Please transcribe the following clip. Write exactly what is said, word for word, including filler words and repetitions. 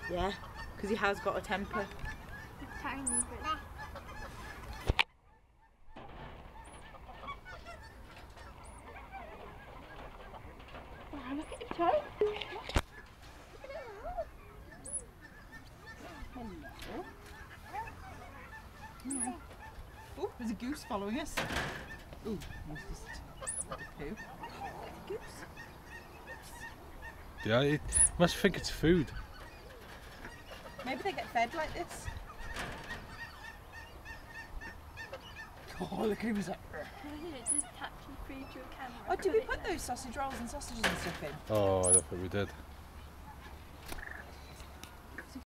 Yeah, because he has got a temper. It's tiny, but... Wow, look at your toe. Hello. Mm. Oh, there's a goose following us. Oh, he's just got a poo. Goose. Yeah, it must think it's food. Maybe they get fed like this. Oh, look at him, he's like... It's just touching food to a camera. Oh, did we put those sausage rolls and sausages and stuff in? Oh, I don't think we did.